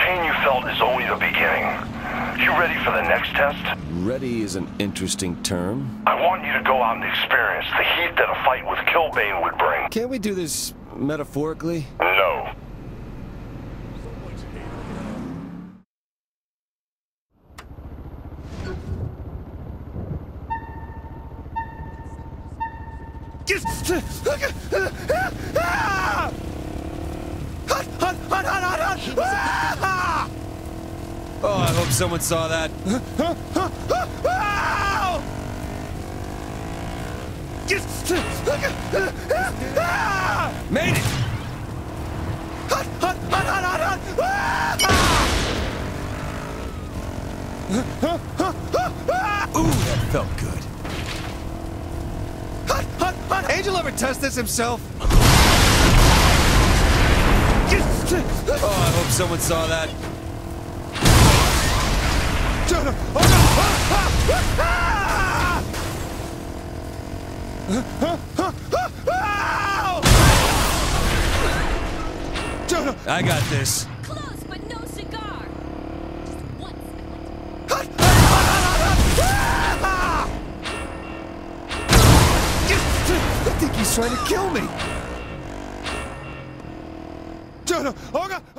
pain you felt is only the beginning. You ready for the next test? Ready is an interesting term. I want you to go out and experience the heat that a fight with Killbane would bring. Can't we do this metaphorically? No. Oh, I hope someone saw that. Made it! Ooh, that felt good. Angel ever test this himself? Oh, I hope someone saw that. I got this. Close, but no cigar. Just once. I think he's trying to kill me.